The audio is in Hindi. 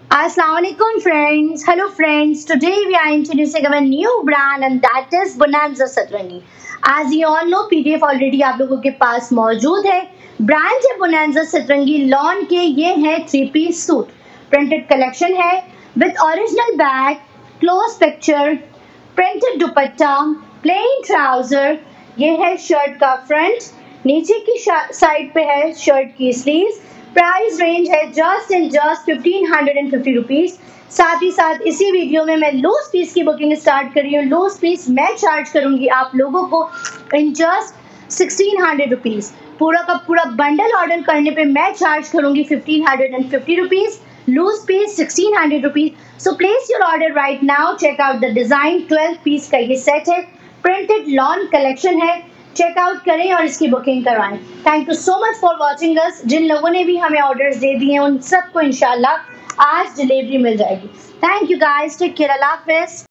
Assalamualaikum friends. Hello friends. Today we are introducing our new brand and that is Bonanza Satrangi. As you all know, PDF already आप लोगों के पास मौजूद है. ब्रांड है Bonanza Satrangi. लॉन के ये है 3-piece सूट. प्रिंटेड कलेक्शन है with original bag, close picture, printed dupatta, plain trouser. ये है शर्ट का फ्रंट. नीचे की साइड पे है शर्ट की स्लीव्स. प्राइस रेंज है जस्ट 1550 रुपीज़. साथ ही साथ इसी वीडियो में मैं लूज पीस की बुकिंग स्टार्ट कर रही हूँ. लूज पीस मैं चार्ज करूँगी आप लोगों को इन जस्ट 1600 रुपीज़. पूरा का पूरा बंडल ऑर्डर करने पे मैं चार्ज करूँगी 1550 rupees. Loose piece 1600 rupees. So place your order right now. Check out the design. 12 piece का ये सेट है. प्रिंटेड लॉन कलेक्शन है. चेकआउट करें और इसकी बुकिंग करवाएं. Thank you so much for watching us. जिन लोगों ने भी हमें ऑर्डर्स दे दिए हैं उन सबको इंशाल्लाह आज डिलीवरी मिल जाएगी. Thank you guys. Take care. अल्लाह हाफिज़.